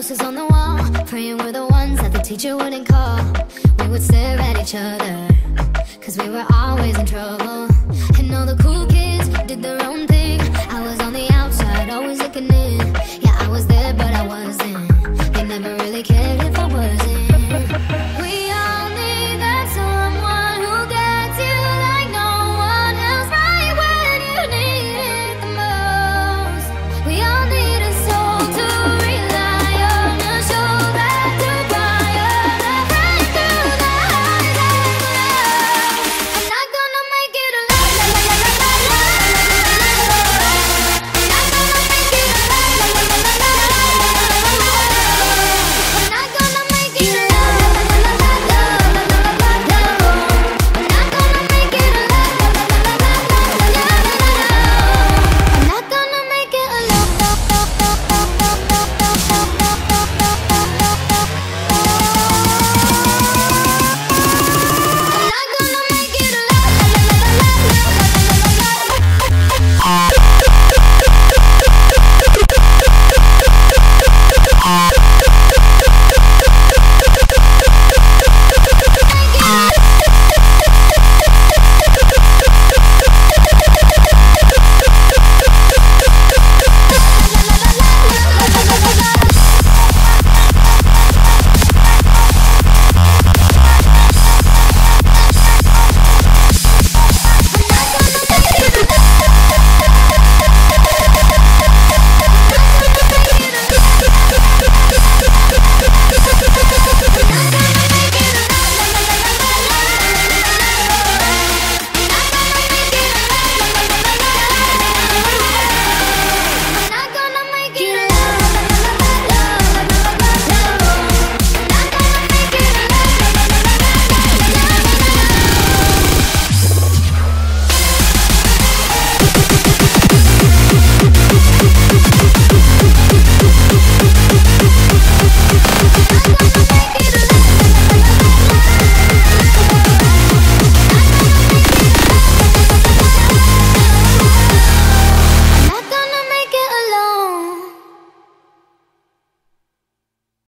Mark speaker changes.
Speaker 1: posters on the wall, praying we're the ones that the teacher wouldn't call. We would stare at each other, cause we were always in trouble. And all the cool kids did their own thing. I was on the outside, always looking